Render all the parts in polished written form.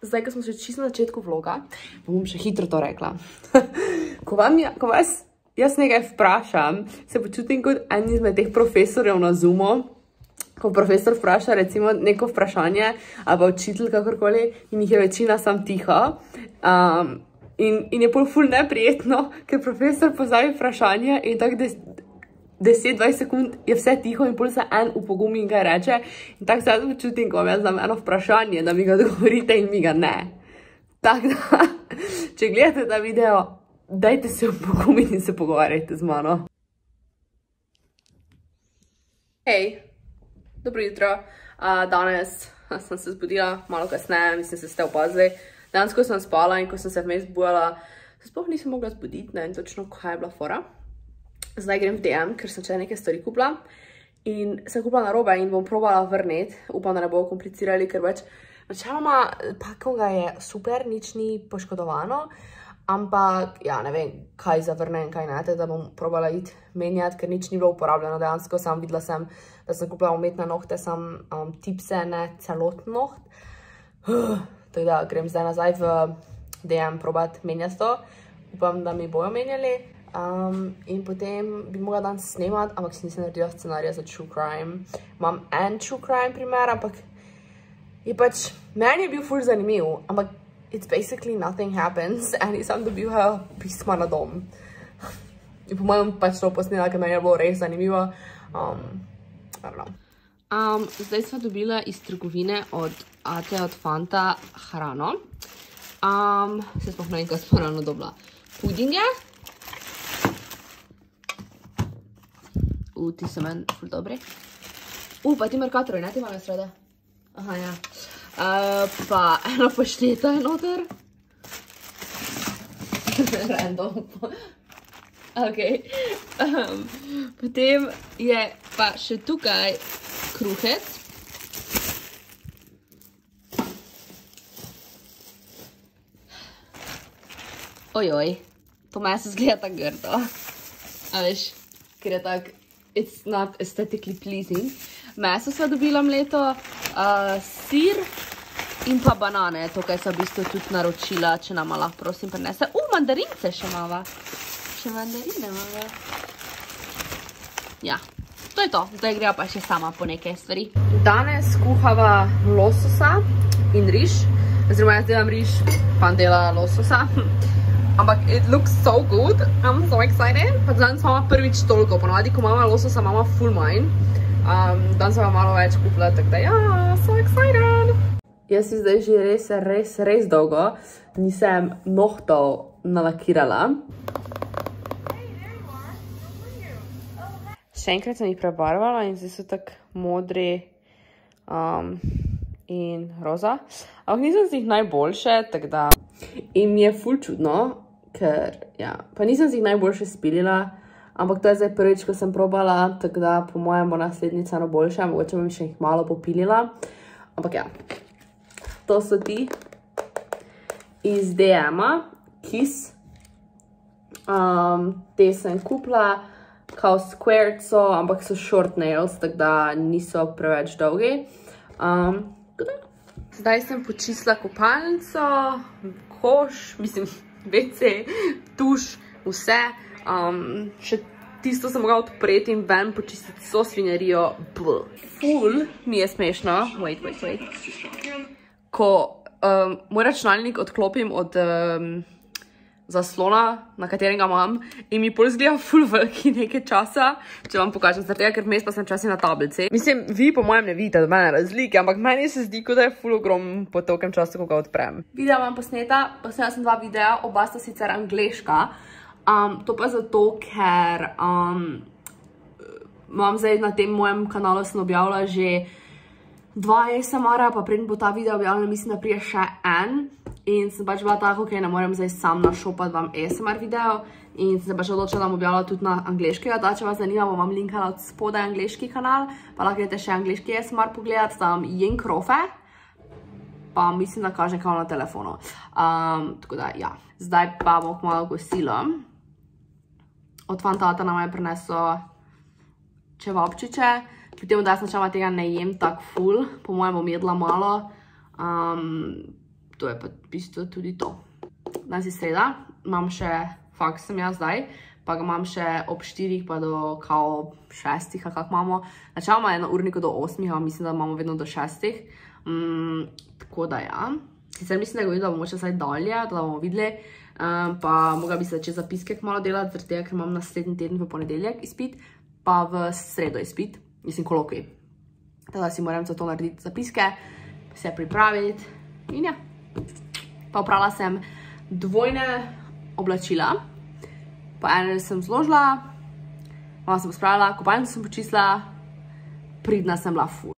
zdaj, ko smo še čisto na začetku vloga, bom še hitro to rekla. Ko vas jaz nekaj vprašam, se počutim kot en izmed teh profesorjev na Zoomu, ko profesor vpraša recimo neko vprašanje, ali pa učitelj kakorkoli, in jih je večina sam tiho. In je pol ful neprijetno, ker profesor pozabi vprašanje in tako 10-20 sekund je vse tiho in pol se en upogumi in kaj reče. In tako se počutim, ko vam jaz dam eno vprašanje, da mi ga odgovorite in mi ga ne. Tako da, če gledate ta video, dajte se upogumiti in se pogovarjajte z mano. Hej, dobro jutro. Danes sem se zbudila malo kasneje, mislim, se ste opazili. Danes, ko sem spala in ko sem se vmes zbujala, se sploh nisem mogla zbuditi, ne vem točno, kaj je bila fora. Zdaj grem v DM, ker sem če nekaj stvari kupila in sem kupila narobe in bom probala vrniti. Upam, da ne bo komplicirali, ker več načeloma pakovga je super, nič ni poškodovano, ampak ja, ne vem, kaj zavrne in kaj ne, da bom probala iti menjati, ker nič ni bilo uporabljeno dejansko. Sam videla sem, da sem kupila umetne nohte, sam tipse, ne celotno noht. Tako da grem zdaj nazaj v DM probati menjati to. Upam, da mi bojo menjali. In potem bi mogla danes snemati, ampak si nisem naredila scenarija za True Crime. Imam en True Crime primer, ampak je pač, meni je bil ful zanimiv, ampak it's basically nothing happens and nisem dobila pisma na dom. In po mojem pač to posnela, ker meni je bilo res zanimivo. Zdaj sva dobila iz trgovine od Ate od Fanta hrano. Se sploh ne vem, kaj sva ravno dobila. Pudinge. Ti so meni ful dobri. Pa ti markatorji, ne ti malo sreda? Aha, ja. Pa eno pašteta je noter. Random. Ok. Potem je pa še tukaj kruhec. Ojoj, to meso zgleda tako grdo. A veš, ker je tako it's not aesthetically pleasing. Meso sva dobila mleto, sir in pa banane. To, kaj sva v bistvu tudi naročila, če nama lahko prosim prinese. Mandarince še mava. Še mandarine mava. Ja, to je to. Zdaj greva pa še sama po nekaj stvari. Danes skuhava lososa in riž. Oziroma jaz delam riž, pan dela lososa. Ampak it looks so good. I'm so excited. Pa danes imamo prvič toliko. Ponavadi, ko imamo lososa, imamo full manj. Danes imamo malo več kupila, tako da ja, so excited. Jaz si zdaj že res dolgo nisem nohtov nalakirala. Še enkrat sem jih prebarvala in zdaj so tak modri in roza. Ampak nisem si jih najboljše, tako da. In mi je ful čudno, ker, ja, pa nisem si jih najboljše spilila, ampak to je zdaj prvič, ko sem probala, tako da po mojem bo naslednjica no boljša, mogoče bom še jih malo popilila. Ampak ja, to so ti iz DM-a, Kiss. Te sem kupila kao squared so, ampak so short nails, tako da niso preveč dolgi. Zdaj sem počistila kopalnico, koš, mislim, WC, tuš, vse. Še tisto sem mogla odpreti in ven počistiti so svinjarijo. Ful mi je smešno. Wait. Ko moj računalnik odklopim od zaslona, na katerega imam, in mi pol zgleda ful veliki nekaj časa, če vam pokažem, zaradi tega, ker vmes pa sem časi na tablici. Mislim, vi po mojem ne vidite dobene razlike, ampak meni se zdi, kot da je ful ogrom po tolkem času, ko ga odprem. Videa imam posneta sem 2 videa, oba sta sicer angleška, to pa zato, ker imam zdaj na tem mojem kanalu sem objavila že 2 ASMR-a, pa preden bo ta video objavljena, mislim, da prije še en. In sem pač bila tako, ne morem zdaj sam našopati vam ASMR video. In sem pač odločila, da bom objavila tudi na angleškega. Da, če vas zanima, bom vam linkala od spodaj angleški kanal. Pa lahko greste še angleški ASMR pogledati, tam Jen Krofe. Pa mislim, da kažem kao na telefonu. Tako da, ja. Zdaj pa bom malo gosila. Od Fantata nam je prinesel čevapčiče. Potem, da jaz načeloma tega ne jem tak ful. Po mojem bom jedla malo. to je pa v bistvu tudi to. Danes je sreda, imam še faks sem jaz zdaj, pa ga imam še ob 4 pa do kao 6, ali kako imamo. Načeloma je na urniku do 8, a mislim, da imamo vedno do 6. Tako da ja. Sicer mislim, da ga videla bomo še zdaj dalje, da bomo videli. Pa mogla bi se začeti zapiske malo delati, zaradi tega, ker imam naslednji teden v ponedeljek izpit, pa v sredo izpit, mislim kolokvij. Teda si moram za to narediti zapiske, se pripraviti in ja. Pa oprala sem dvojne oblačila, pa ene sem zložila, malo sem pospravila, kopalnico sem počistila, pridna sem bila ful.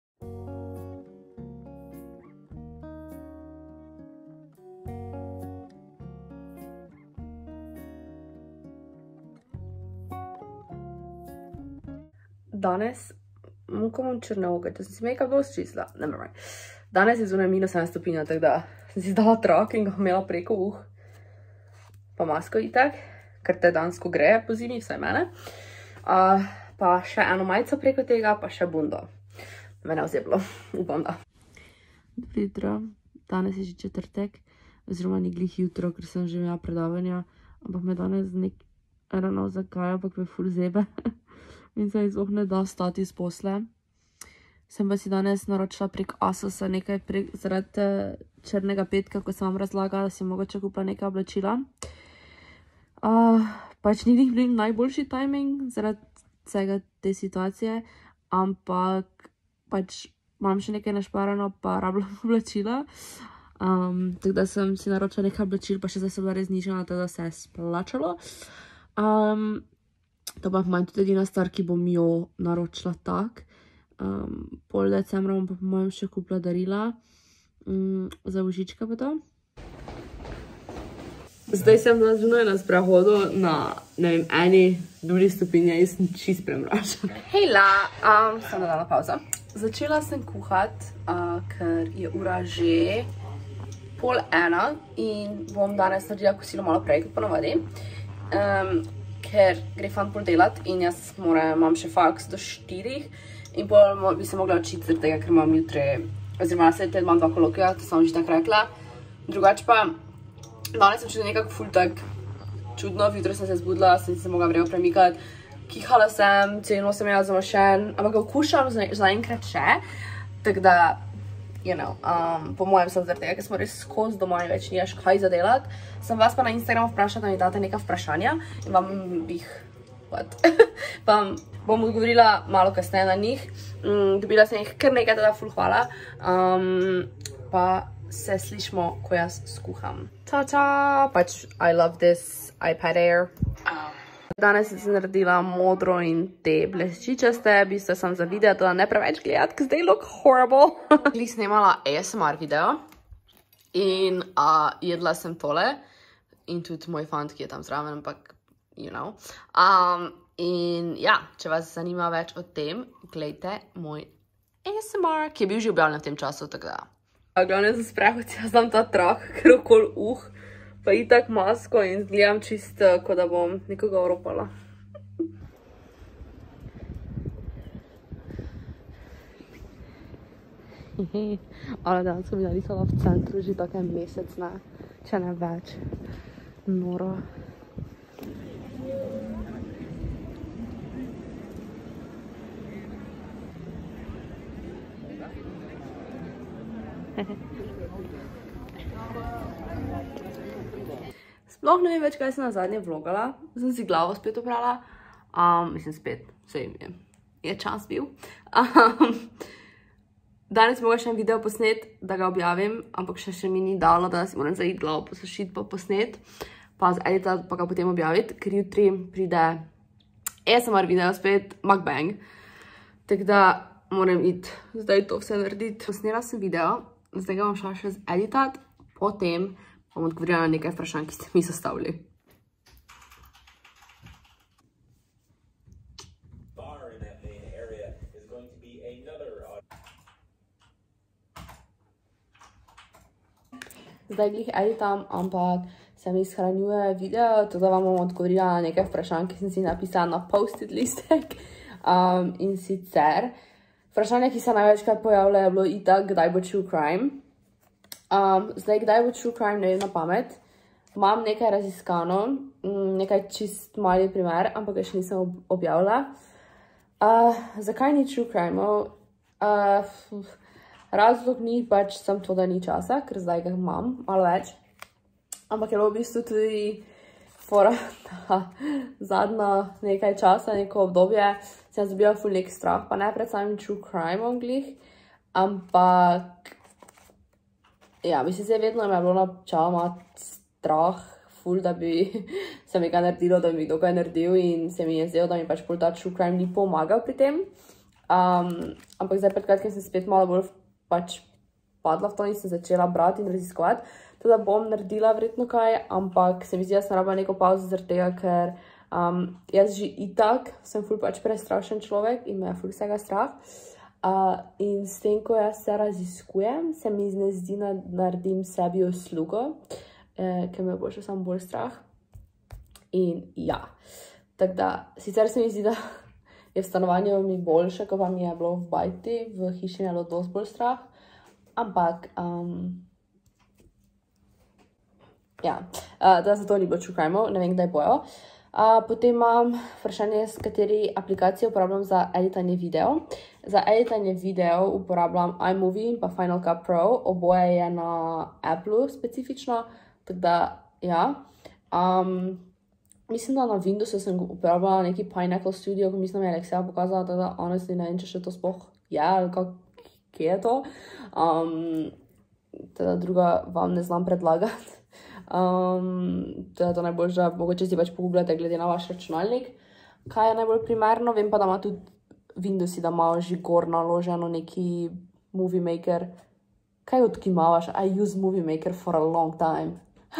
Danes, ko imam črne oge, da sem si make-up bolj sčistila, nevermind. Danes je zunaj -7 stopinja, tako da sem si dala trak in ga imela preko pa masko itak, ker te dansko gre po zimi, vsaj mene. Pa še eno majico preko tega, pa še bundo. Mene vzeblo, upam da. Dobro jutro, danes je že četrtek, oziroma ni glih jutro, ker sem že imela predavanja, ampak me danes ravno zakaj, ampak me ful zebe. In se izloh ne da stati iz posle. Sem pa si danes naročila prek Asosa nekaj zaradi črnega petka, ko sem vam razlagala, da si mogoče kupila nekaj oblačila. Pač ni bil najboljši timing zaradi vsega te situacije, ampak pač imam še nekaj našparano, pa rabljam oblačila. Tako da sem si naročila nekaj oblačil, pa še zdaj sem bila res nižena, tako da se je splačalo. To pa manj tudi edina stvar, ki bom jo naročila tak. Pol decembra bom pa po mojem še kupila darila za božička pa to. Zdaj sem na zunaj na sprehodu na, ne vem, eni drugi stopinji in sem čist premračena. Hejla, sem dala pauza. Začela sem kuhati, ker je ura že 12:30 in bom danes naredila kosilo malo prej, kot ponovadi. Ker gre fant pol delati in jaz imam še faks do 4 in pol bi se mogla učiti zaradi tega, ker imam jutri, oziroma naslednji teden imam 2 kolokvija, to sem že tako rekla. Drugače pa, danes sem čutila nekako ful tak čudno, jutro sem se zbudila, sem se mogla vreme premikati, kihala sem, celo sem imela zamašen, ampak ga okušam zaenkrat še, tako da, you know, po mojem sem zaradi tega, ker smo res skozi doma in več nimaš kaj za delati. Sem vas pa na Instagramu vprašala, da mi date neka vprašanja in vam bom odgovorila malo kasneje na njih. Dobila sem jih kar nekaj, teda ful hvala. Pa se slišimo, ko jaz skuham. Ta-ta! Pač, I love this iPad Air. Danes sem naredila modro in te bleščičaste, v bistvu sem za video, da ne preveč gledati, because they look horrible. Glih snemala ASMR video in jedla sem tole in tudi moj fant, ki je tam zraven, ampak, you know. In ja, če vas zanima več o tem, gledajte moj ASMR, ki je bil že objavljen v tem času, tako da. Glavne za sprehod, jaz dam ta trak, ker okol pa itak masko in gledam čisto, kot da bom nekoga oropala. Ale danes sem narisala v centru že tako en mesec, ne, če ne več. Noro. Sploh ne vem več, kaj sem na zadnje vlogala. Sem si glavo spet oprala. Mislim spet, vse je čas bil. Danes moram še en video posnet, da ga objavim, ampak še mi ni dalo, da si moram zaiti glavo posušiti pa posnet, pa editati pa ga potem objaviti, ker jutri pride ASMR video spet, mukbang. Tako da moram iti zdaj to vse narediti. Posnela sem video, zdaj ga bom šla še editati, potem bom odgovorila na nekaj vprašanj, ki ste mi zastavili. Zdaj glih editam, ampak se mi shranjuje video, tako da vam bom odgovorila na nekaj vprašanj, ki sem si napisala na post-it listek. In sicer, vprašanje, ki se največkrat pojavlja, je bilo itak, kdaj bo true crime. Zdaj, kdaj bo true crime, ne vem na pamet. Imam nekaj raziskano, nekaj čist mali primer, ampak ga še nisem objavila. Zakaj ni true crime-ov? Razlog ni pač sem to, da ni časa, ker zdaj ga imam malo več. Ampak je bilo v bistvu tudi fora, da zadnja nekaj časa, neko obdobje, sem dobila ful nek strah, pa ne pred samim true crime-om glih, ampak ja, mislim, se vedno me je bilo načaloma strah, ful, da bi se mi kaj naredilo, da bi mi kdo kaj naredil in se mi je zdelo, da mi pač pol ta true crime ni pomagal pri tem. Ampak zdaj pred kratkim sem spet malo bolj pač padla v to in sem začela brati in raziskovati. Teda bom naredila verjetno kaj, ampak se mi zdi, da sem rabila neko pauzo zaradi tega, ker jaz že itak sem ful pač prestrašen človek in me je ful vsega strah. In s tem, ko jaz se raziskujem, se mi ne zdi, da naredim sebi uslugo, ker me bo še samo bolj strah. In ja, tako da, sicer se mi zdi, da je v stanovanju mi boljše, ko pa mi je bilo v bajti, v hiši mi je bilo dosti bolj strah, ampak ja, da zato ni bilo true crime-ov, ne vem, kdaj bojo. Potem imam vprašanje, s kateri aplikacijo uporabljam za editanje video. Za editanje video uporabljam iMovie in pa Final Cut Pro, oboje je na Appleu specifično, tako da ja. Mislim, da na Windowsu sem uporabljala neki Pineapple Studio, ko mislim, da mi je Alexia pokazala, tako da honestly ne vem, če še to sploh je, ali kje je to. Teda druga vam ne znam predlagati. To je to najboljše, mogoče si pač pogooglate glede na vaš računalnik, kaj je najbolj primerno. Vem pa, da ima tudi Windowsi, da imajo že gor naloženo neki Movie Maker. Kaj odkimavaš? I use Movie Maker for a long time.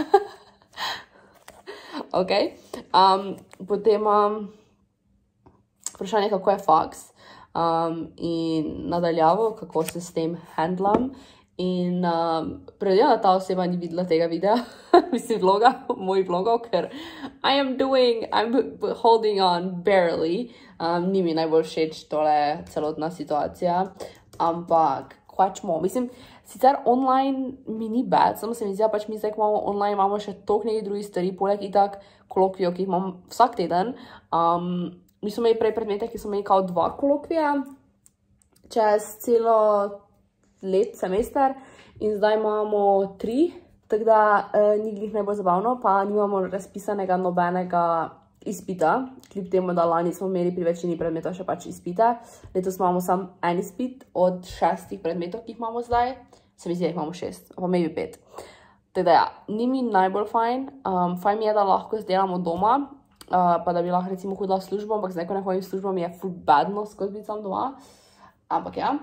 Ok. Potem imam vprašanje, kako je faks in nadaljavo, kako se s tem handlam. In predvidevam, da ta oseba ni videla tega videa, mislim vloga, mojih vlogov, ker I'm holding on barely. Ni mi najbolj všeč tole celotna situacija, ampak kvačmo, mislim, sicer online mi ni bad, samo se mi zdi, da pač mi zdaj, ko imamo online, imamo še toliko nekih drugih stvari, poleg itak kolokvijev, ki jih imam vsak teden. Mi smo imeli prej predmete, ki smo imeli kao 2 kolokvije čez celo semester in zdaj imamo 3, tako da ni glih najbolj zabavno, pa nimamo razpisanega nobenega izpita, kljub temu, da lani smo imeli pri večini predmetov še pač izpite. Letos imamo samo en izpit od 6 predmetov, ki jih imamo zdaj. Se mi zdi, da jih imamo 6, pa maybe 5. Tako da ja, ni mi najbolj fajn. Fajn mi je, da lahko zdelamo doma, pa da bi lahko recimo hodila v službo, ampak zdaj, ko ne hodim v službo, mi je ful badno skozi biti sam doma. Ampak ja.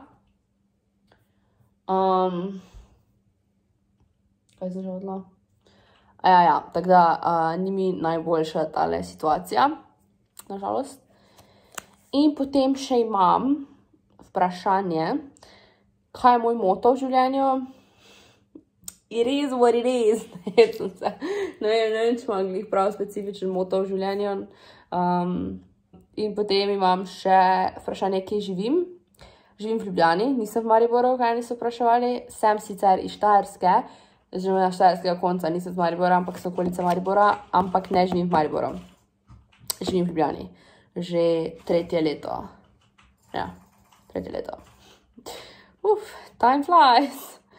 Kaj sem že hodila? Ja, tako da ni mi najboljša tale situacija, nažalost. In potem še imam vprašanje, kaj je moj moto v življenju? It is what it is. Ne vem, če imam glih prav specifičen moto v življenju. In potem imam še vprašanje, kje živim. Živim v Ljubljani, nisem v Mariboru, kaj niso vpraševali. Sem sicer iz Štajerske, živim na štajerskega konca, nisem z Maribora, ampak sem okolica Maribora, ampak ne živim v Mariboru. Živim v Ljubljani. Že 3. leto. Ja, 3. leto. Time flies.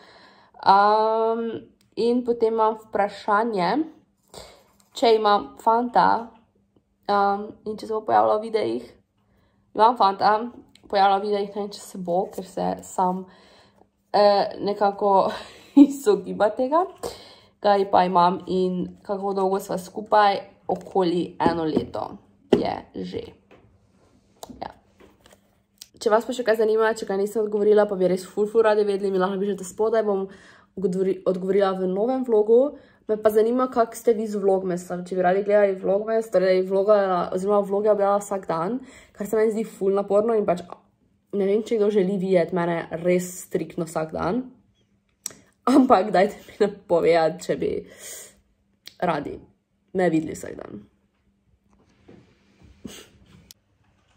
In potem imam vprašanje, če imam fanta in če se bo pojavila v videih. Imam fanta, pojavila v videih, ne vem, če se bo, ker se sam nekako izogiba tega, kaj pa imam in kako dolgo sva skupaj, okoli 1 leto je že. Ja. Če vas pa še kaj zanima, če kaj nisem odgovorila, pa bi res ful radi vedeli, mi lahko pišete spodaj, bom odgovorila v novem vlogu. Me pa zanima, kak ste vi z vlogmesom, če bi radi gledali vlogmes, torej vloge objavljala vsak dan, kar se meni zdi ful naporno in pač ne vem, če kdo želi videti mene res striktno vsak dan. Ampak dajte mi napovedati, če bi radi me videli vsak dan.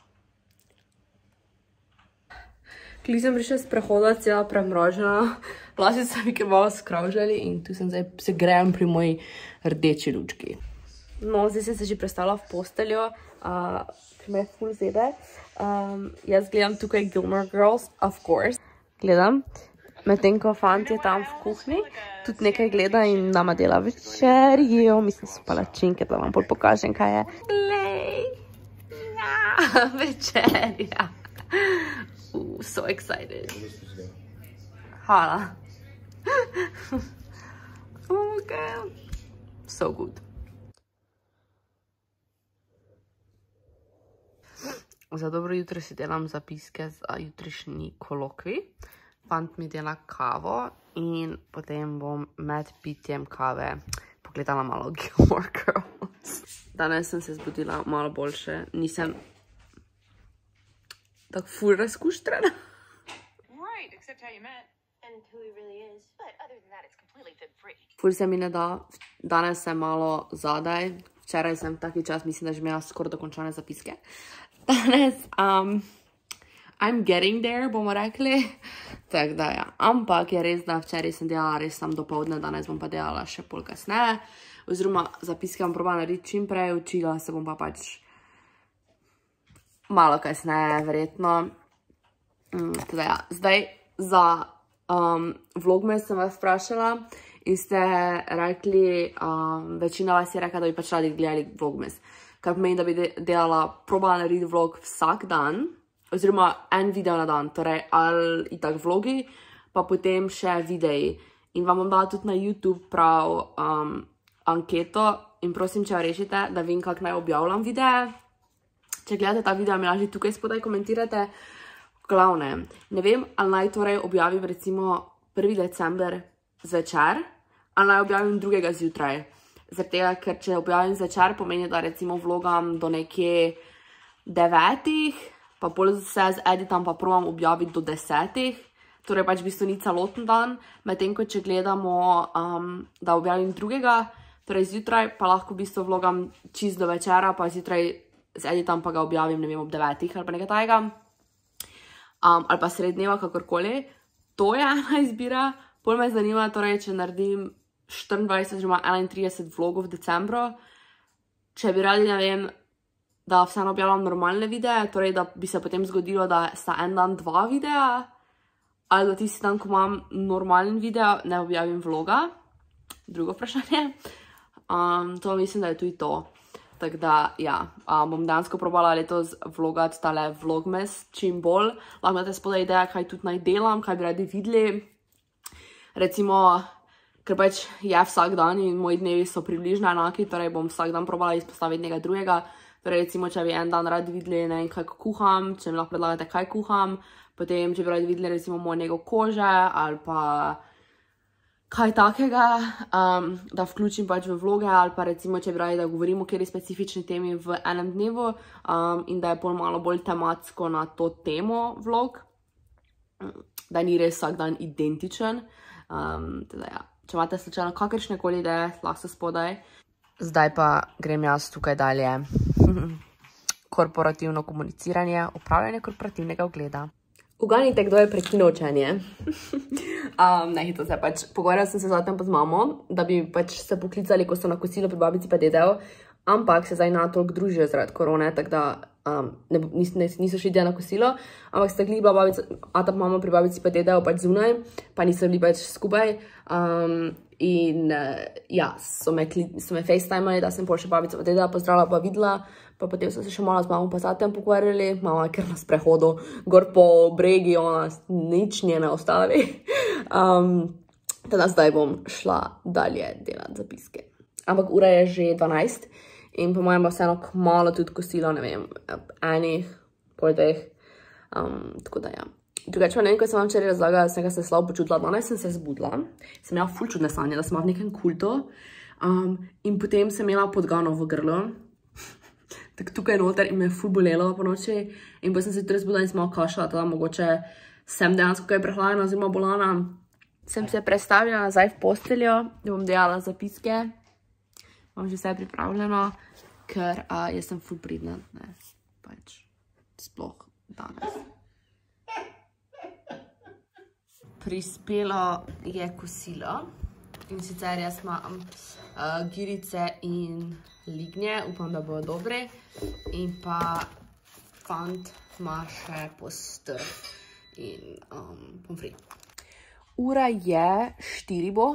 Kli sem prišla s prehoda, cela premrožena, Lasi so mi kar malo skravžali in tu sem zdaj se grejem pri moji rdeči lučki. No, zdaj sem se že prestala v posteljo, ki me je ful zebe. Jaz gledam tukaj Gilmore Girls, of course. Gledam, medtem ko fant je tam v kuhni, tudi nekaj gleda in nama dela večerjo. Mislim, so palačinke, da vam bolj pokažem, kaj je. Glej! Ja, večerja. So excited. Hvala. Okay. So good. Za dobro jutro si delam zapiske za jutrišnji kolokvij. Fant mi dela kavo in potem bom med pitjem kave pogledala malo Gilmore Girls. Danes sem se zbudila malo boljše. Nisem tako ful razkuštrena. Ful se mi ne da. Danes sem malo zadaj. Včeraj sem taki čas, mislim, da že imela skoraj dokončane zapiske. Danes, I'm getting there, bomo rekli. Tako da, ja. Ampak je res, da včeraj sem delala res sam dopoldne, danes bom pa delala še pol kasneje. Oziroma, zapiske bom probala narediti čim prej, učila se bom pa pač malo kasneje, verjetno. Teda, ja. Zdaj, za vlogmas sem vas vprašala in ste rekli, večina vas je rekla, da bi pač radi gledali vlogmas. Kar pomeni, da bi probala narediti vlog vsak dan, oziroma en video na dan, torej ali itak vlogi, pa potem še videi. In vam bom dala tudi na YouTube prav anketo in prosim, če jo rešite, da vem, kako naj objavljam videe. Če gledate ta video, mi lažje tukaj spodaj komentirate. Glavne, ne vem, ali naj torej objavim recimo 1. december zvečer, ali naj objavim 2. zjutraj. Zaradi tega, ker če objavim zvečer, pomeni, da recimo vlogam do nekje 9, pa pol se z editam pa probam objaviti do 10, torej pač v bistvu ni celoten dan, medtem ko če gledamo, da objavim 2, torej zjutraj, pa lahko v bistvu vlogam čist do večera, pa zjutraj z editam pa ga objavim, ne vem, ob 9 ali pa nekaj tajega, ali pa srednjeva, kakorkoli. To je ena izbira. Pol me zanima, torej, če naredim 24 oziroma 31 vlogov v decembru, če bi radi, ne vem, da vseeno objavljam normalne videe, torej da bi se potem zgodilo, da sta en dan 2 videa, ali da tisti dan, ko imam normalen video, ne objavim vloga. Drugo vprašanje. To mislim, da je tudi to. Tako da, ja, bom dejansko probala letos vlogati tale vlogmas čim bolj. Lahko imate spodaj ideja, kaj tudi naj delam, kaj bi radi videli. Recimo, ker pač je vsak dan in moji dnevi so približno enaki, torej bom vsak dan probala izpostaviti nekaj drugega. Torej, recimo, če bi en dan radi videli, ne vem, kaj kuham, če mi lahko predlagate, kaj kuham, potem, če bi radi videli, recimo, moj nego kože ali pa kaj takega, da vključim pač v vloge, ali pa recimo, če bi radi, da govorim o kateri specifični temi v enem dnevu in da je pol malo bolj tematsko na to temo vlog, da ni res vsak dan identičen. Teda, ja. Če imate slučajno kakršnekoli ideje, lahko se spodaj. Zdaj pa grem jaz tukaj dalje. Korporativno komuniciranje, upravljanje korporativnega ugleda. Uganite, kdo je prekinil učenje. Ne, hitro se pač. Pogovarjala sem se zatem pa z mamo, da bi pač se poklicali, ko so na kosilo pri babici pa dedev, ampak se zdaj na toliko družijo zaradi korone, tako da niso šli na kosilo, ampak sta bila babica, ata pa mama pri babici pa dedev pač zunaj, pa niso bili pač skupaj. In ja, so me facetimali, da sem pol še babica pa dedela pozdravila pa videla, pa potem so se še malo z mamo pa zatem pokvarjali, mama je kar na sprehodu, gor po bregi, ona nič nje ne ostavi. Teda zdaj bom šla dalje delati zapiske. Ampak ura je že 12 in po mojem bo vseeno kmalo tudi kosilo, ne vem, enih, pol dveh, tako da ja. Drugače, ne vem, ko sem vam včeraj razlagala, da sem se slabo počutila, danes sem se zbudila, sem imela ful čudne sanje, da sem v nekem kultu in potem sem imela podgano v grlu, tako tukaj noter in me je ful bolelo po noči in pa sem se tudi zbudila in sem malo kašala, teda mogoče sem dejansko kaj prehladena oziroma bolana. Sem se prestavila nazaj v posteljo, da bom delala zapiske, imam že vse pripravljeno, ker jaz sem ful pridna, ne, pač sploh danes. Prispelo je kosilo in sicer jaz imam girice in lignje, upam, da bodo dobre, in pa fant ima še postrv in pomfrit. Ura je 4 bo,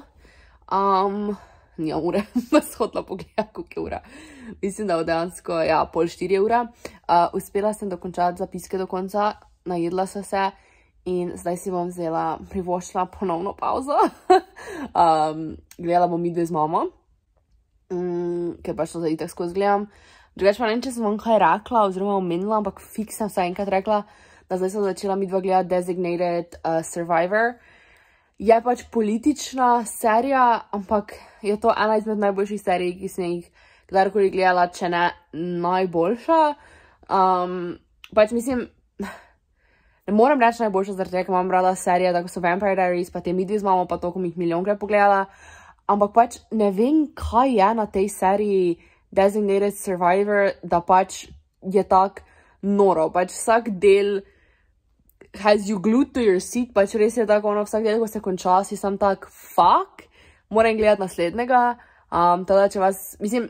nija ure, pa sem hotela pogledati, koliko je ura. Mislim, da dejansko, ja, 3:30 je ura. Uspela sem dokončati zapiske do konca, najedla sem se in zdaj si bom vzela, privoščila ponovno pauzo. Gledala bom midve z mamo, ker pač to zdaj itak skozi gledam. Drugač pa ne vem, če sem vam kaj rekla oziroma omenila, ampak fiks sem vsaj enkrat rekla, da zdaj sem začela midva gledati Designated Survivor. Je pač politična serija, ampak je to ena izmed najboljših serij, ki sem jih kdarkoli gledala, če ne najboljša. Pač mislim, ne morem reči najboljša, zaradi tega, ker imam rada serije, tako so Vampire Diaries, pa te midvi z mamo, pa to, ko mi jih milijonkrat pogledala. Ampak pač ne vem, kaj je na tej seriji Designated Survivor, da pač je tak noro. Pač vsak del has you glued to your seat, pač res je tako, vsak del, ko se konča, si sam tak, fuck, moram gledati naslednjega. Teda, če vas, mislim,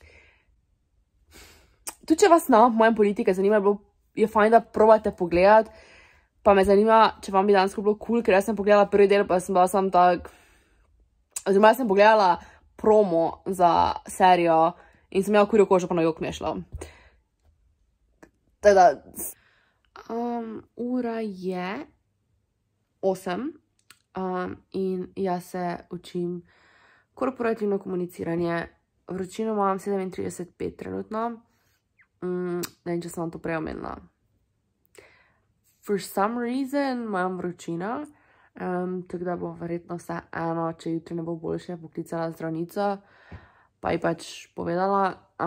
tudi če vas na mojem politike zanima, je fajn, da probate pogledati, pa me zanima, če vam bi dansko bilo cool, ker jaz sem pogledala prvi del, pa sem bila sam tak, oziroma jaz sem pogledala promo za serijo in sem imela kurjo kožo, pa na jok mi je šlo. Teda, ura je 8 in jaz se učim korporativno komuniciranje. Vročino imam 37,5 trenutno. Ne vem, če sem vam to prej omenila. For some reason imam vročino, tako da bo verjetno vse eno, če jutri ne bo boljše, poklicala zdravnico, pa ji pač povedala.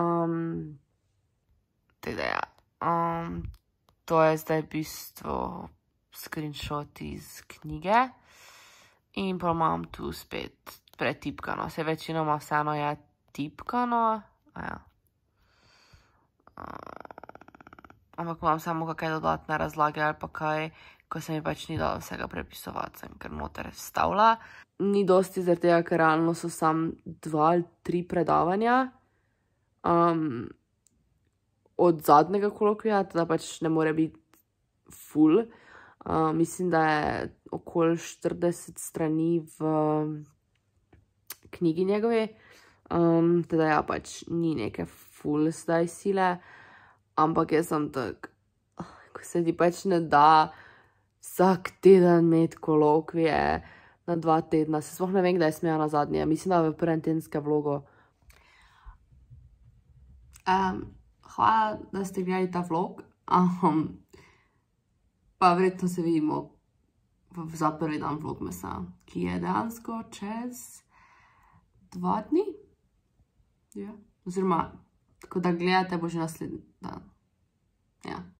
Tako da ja. To je zdaj v bistvu screenshot iz knjige in pa imam tu spet pretipkano. Vse večinoma vseeno je tipkano. Ampak imam samo kakaj dodatne razlage ali pa kaj, ko se mi pač ni dalo vsega prepisovati, sem ker noter stavila. Ni dosti zaradi tega, ker realno so sam 2 ali 3 predavanja od zadnjega kolokvija, teda pač ne more biti full. Mislim, da je okoli 40 strani v knjigi njegovi. Teda ja, pač ni neke full zdaj sile, ampak jaz sem tak, ko se ti pač ne da vsak teden imeti kolokvije na 2 tedna. Se sploh ne vem, kdaj sem na zadnje. Mislim, da v prvem tedenskem vlogu. Hvala, da ste gledali ta vlog. Pa verjetno se vidimo za prvi dan vlogmasa, ki je dejansko čez 2 dni. Ja. Oziroma, ko da gledate, bo že naslednji dan. Ja.